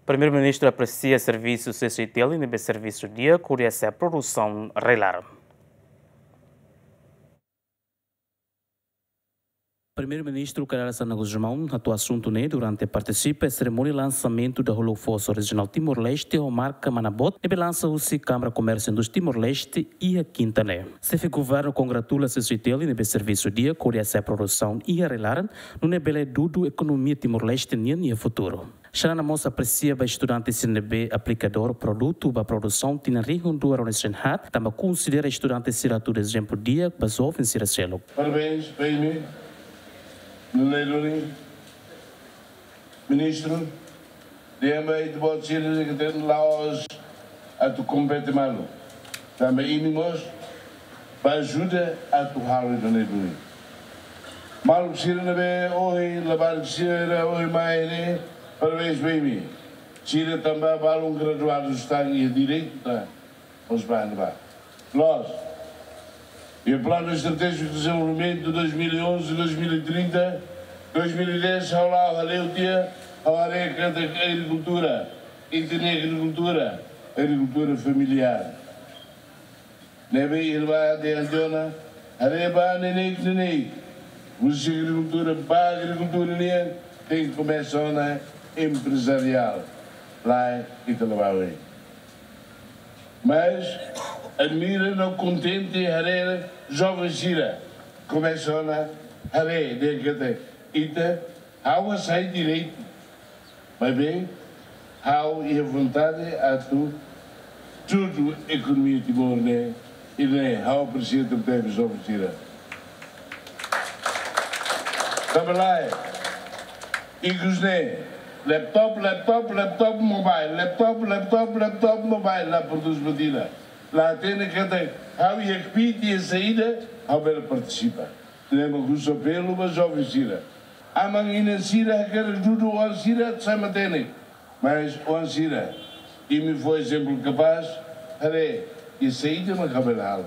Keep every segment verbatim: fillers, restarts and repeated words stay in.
Primeiro-Ministro aprecia serviço C C T L e nível serviço dia, curiosa a produção relar. Primeiro-Ministro Carlos Sana Guzmão atuou assunto né durante participa a cerimônia de lançamento da Holofosso Regional Timor-Leste ou marca Manabot e lança o Câmara Comércio dos Timor-Leste e a Quinta né. Se o governo congratula C C T L e nível serviço dia, curiosa a produção e a relar no nível do economia Timor-Leste e futuro. Xana Moça aprecia o estudante C N B aplicador produto para produção tinha rico do Aroneshen Hat, também considera estudante Siratu de exemplo dia, basou em Siracelo. Parabéns, bem-me. Leiloni, Ministro, de de boa ser que tem lá os a tu compete malo. Também inimos para ajuda a tu halo do Leiloni. Malo que na be hoje lavar que sira hoje mais né. Parabéns bem-me. Sira também vale um graduado está em direito tá. Os vai levar. Nós e o Plano Estratégico de Desenvolvimento de dois mil e onze a dois mil e trinta, dois mil e dez, ao lado da Leutia, ao areca da agricultura, internet agricultura, agricultura familiar. Neve irmã de Antona, areba nenek nenek, música agricultura, para agricultura nem tem que começar na empresarial, lá em Italabauê. Mas admira não contente a jovem Sira começou na haré de que ita há sai direito mas bem há e a vontade a tu tudo economia Timor né e né há o presidente do jovem Sira trabalhar e gosne laptop laptop laptop mobile laptop laptop laptop mobile lá produz medida lá tem que ter how e a a saída ao ver participa temos o apelo mas jovem Sira a mangina Sira que ajuda o Sira de Samatene mas o Sira e me foi exemplo capaz haré e saída me cabelal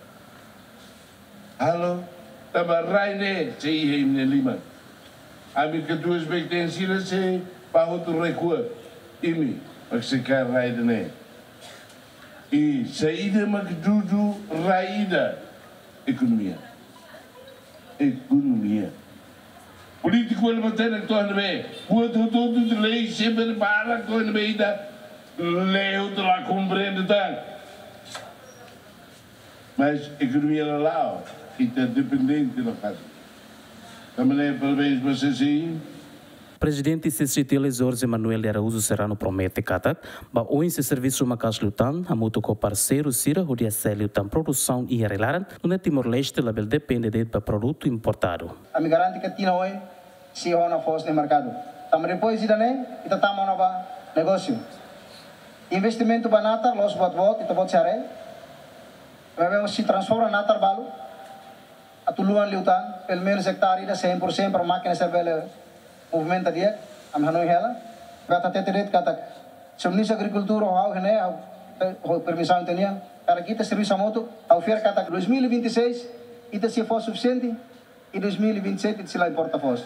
alô tava raine sei em lima a mim que duas vezes tem Sira se para outro recuo e me mas se quer raide né e saída magdudu raída economia economia político ele mantém que torna bem o tudo de lei sempre para com a meida leu de lá compreende tanto mas economia lá e está dependente da casa também parabéns para vocês aí. Presidente C C T L Jorge Manuel de Araújo Serrano promete que ba o esse serviço macas lutan a muito com parceiro Sira o dia célio tam produção e arreglar no Timor-Leste label depende de para produto importado. A me garante que tina hoje se ona fosse no mercado. Tam depois ida né e tá tamo nova negócio. Investimento banata los bot bot e tabot sare. Vamos se transforma na trabalho. A tuluan lutan pelo menos hectare da cem por cento para máquina servele movimento dia, am hanoi hela, kata teteret kata, semnis agricultura ao né, ao permissão entenia, para kita serviço moto, ao fer kata dois mil e vinte e seis, ita se for suficiente, e dois mil e vinte e sete se lá importa fos.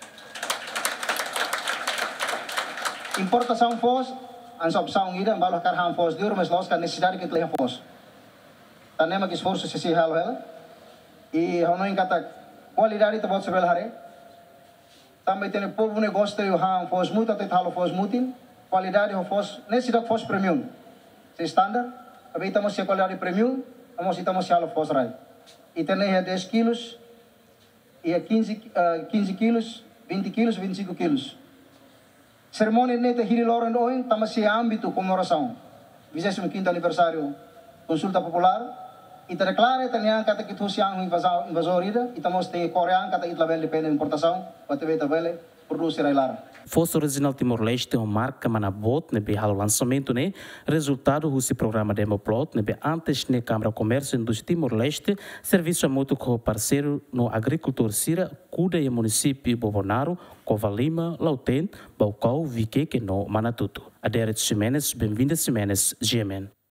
Importação fos, an opção ida, balo karham fos diur, mas nós que necessidade que tenha fos. Tanema que esforço se se halo hela, e hanoi kata qualidade tabot sebel hare. Também tem povo negócio tem o ham fos muito até halo fos mutin qualidade o fos nesse da fos premium se standard aí estamos se qualidade premium vamos estamos se halo fos rai e tem é dez quilos e é quinze quilos vinte quilos vinte e cinco quilos cerimônia neta hiri loren oin estamos se âmbito comemoração vigésimo quinto aniversário consulta popular e te declara italiano kata que tu siang invasor invasor ida e estamos tem coreano kata itlavel depende de importação pode ver tabele produzir aí lá. Fosso Regional Timor-Leste é uma marca manabot nebe halo lançamento né resultado do programa Demoplot nebe antes ne Câmara Comércio dos Timor-Leste serviço a muito com parceiro no agricultor Sira cuida e município Bobonaro Covalima Lauten Baucau Vique que no Manatuto. Aderet Ximenes bem-vinda Ximenes G M N.